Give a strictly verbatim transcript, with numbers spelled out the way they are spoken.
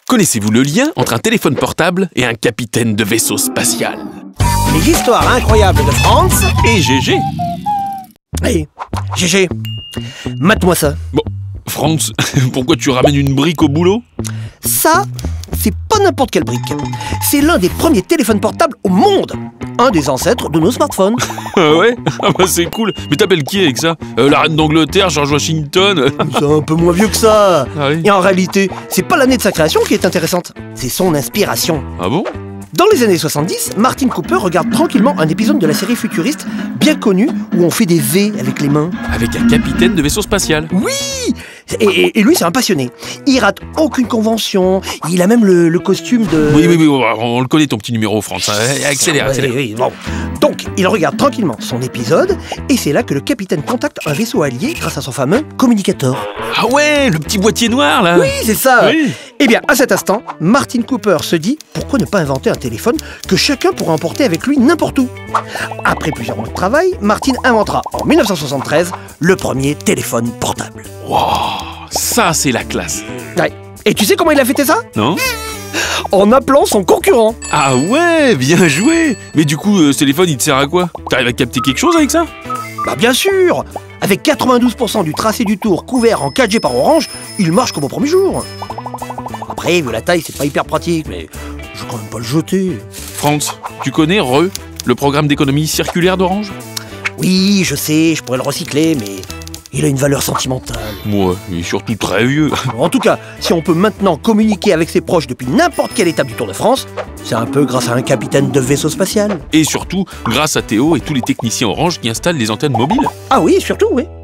Connaissez-vous le lien entre un téléphone portable et un capitaine de vaisseau spatial? Les histoires incroyables de France Et G G. Hé, G G, mate-moi ça. Bon, Franz, pourquoi tu ramènes une brique au boulot? Ça, c'est pas n'importe quelle brique. C'est l'un des premiers téléphones portables au monde. Un des ancêtres de nos smartphones. Ah ouais? Ah bah c'est cool. Mais t'appelles qui avec ça? euh, La reine d'Angleterre, George Washington? C'est un peu moins vieux que ça. Ah oui? Et en réalité, c'est pas l'année de sa création qui est intéressante. C'est son inspiration. Ah bon? Dans les années soixante-dix, Martin Cooper regarde tranquillement un épisode de la série futuriste bien connue où on fait des V avec les mains. Avec un capitaine de vaisseau spatial? Oui! Et, et- et lui, c'est un passionné. Il rate aucune convention. Il a même le, le costume de... Oui, oui, oui, on le connaît ton petit numéro, Franz. Hein. Accélère, Oui, accélère. oui, bon. Donc, il regarde tranquillement son épisode, et c'est là que le capitaine contacte un vaisseau allié grâce à son fameux communicateur. Ah ouais, le petit boîtier noir là. Oui, c'est ça. Oui. Eh bien, à cet instant, Martin Cooper se dit pourquoi ne pas inventer un téléphone que chacun pourra emporter avec lui n'importe où. Après plusieurs mois de travail, Martin inventera en mille neuf cent soixante-treize le premier téléphone portable. Wow, ça c'est la classe. Ouais. Et tu sais comment il a fêté ça? Non? En appelant son concurrent. Ah ouais, bien joué. Mais du coup, euh, ce téléphone, il te sert à quoi? T'arrives à capter quelque chose avec ça? Bah bien sûr. Avec quatre-vingt-douze pour cent du tracé du tour couvert en quatre G par Orange, il marche comme au premier jour. Après, vu la taille, c'est pas hyper pratique, mais je vais quand même pas le jeter. Franz, tu connais R E, le programme d'économie circulaire d'Orange? Oui, je sais, je pourrais le recycler, mais il a une valeur sentimentale. Moi, il est surtout très vieux. En tout cas, si on peut maintenant communiquer avec ses proches depuis n'importe quelle étape du Tour de France, c'est un peu grâce à un capitaine de vaisseau spatial. Et surtout, grâce à Théo et tous les techniciens Orange qui installent les antennes mobiles. Ah oui, surtout, oui.